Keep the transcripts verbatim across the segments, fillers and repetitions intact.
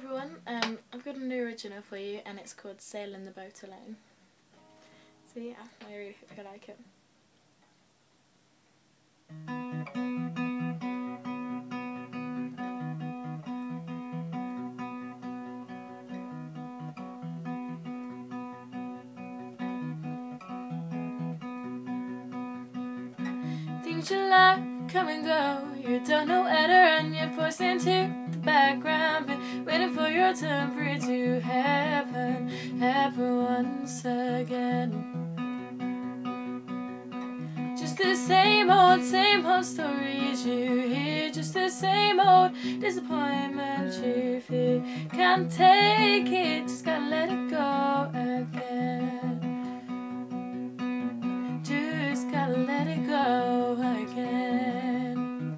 everyone, um, I've got a new original for you and it's called Sailing the Boat Alone. So yeah, I really hope you like it. Things you like come and go, you don't know where to run, you're forced into the background, but waiting for your turn for it to happen, happen once again. Just the same old, same old stories you hear, just the same old disappointment you feel. Can't take it, just gotta let it go again. Just gotta let it go again.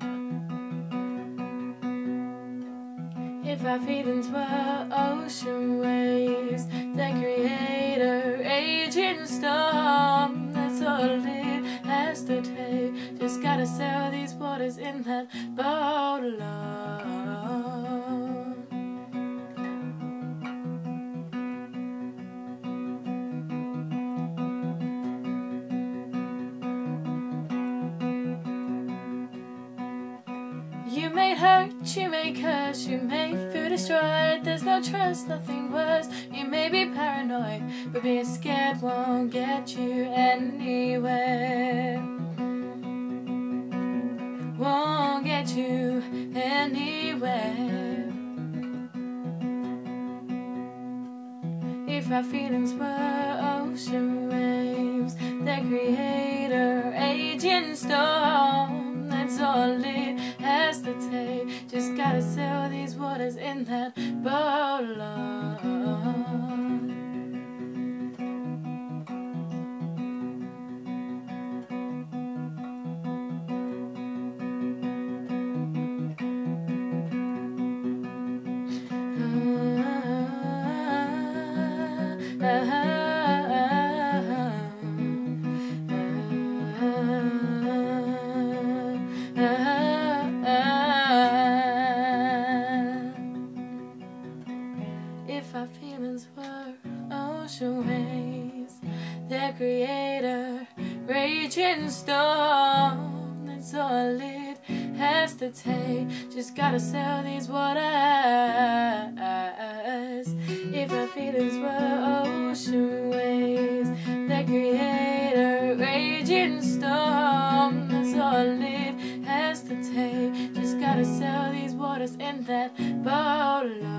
If our feelings were ocean waves, the creator raging storm, that's all it has to take. Just gotta sail these waters in that boat alone. You may hurt, you may curse, you may feel destroyed. There's no trust, nothing worse. You may be paranoid, but being scared won't get you anywhere. Won't get you anywhere. If our feelings were ocean waves, the creator raging storm, that's all it has to take. Just gotta sail these waters in that boat alone. If our feelings were ocean waves, their creator raging storm, that's all it has to take. Just gotta sail these waters. If our feelings were ocean waves, their creator raging storm, that's all it has to take. Just gotta sail these waters in that boat alone.